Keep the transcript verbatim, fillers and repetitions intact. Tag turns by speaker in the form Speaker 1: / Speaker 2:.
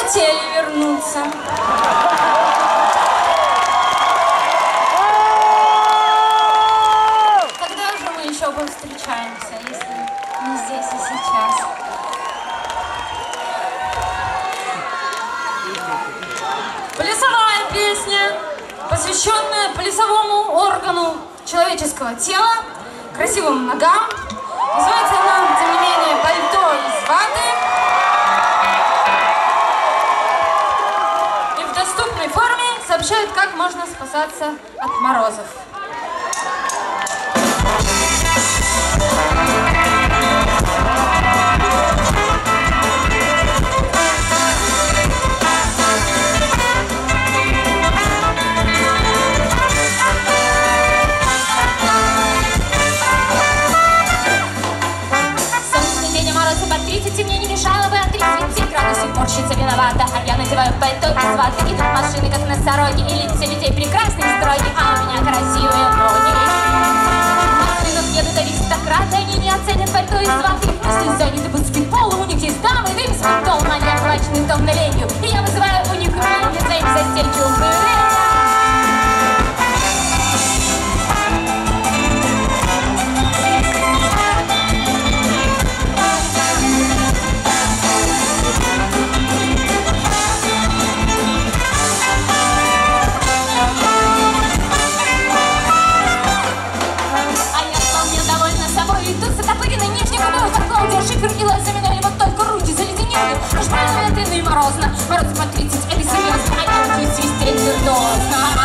Speaker 1: хотели вернуться. Когда же мы еще повстречаемся, если не здесь и сейчас? Плясовая песня, посвященная плясовому органу человеческого тела, красивым ногам. Называется она, тем не менее, «Пальто из ваты». И в доступной форме сообщают, как можно спасаться от морозов.
Speaker 2: Мне не мешало бы от тридцати семь градусов, морщится виновата. А я надеваю пальто из ваты. Идут машины, как носороги, и лица людей прекрасные строги, а у меня красивые ноги. В машинах едут аристократы, они не оценят пальто из ваты. Если заняты баскетболом, у них есть дамы, да им свой дом, они охвачены вдохновению. И я вызываю у них умение за их застенчивым появлением. Крутила за меня, вот только руки заледенели. Аж больно это и морозно. Мороз по тридцать, это серьезно. А я учусь свистеть виртуозно.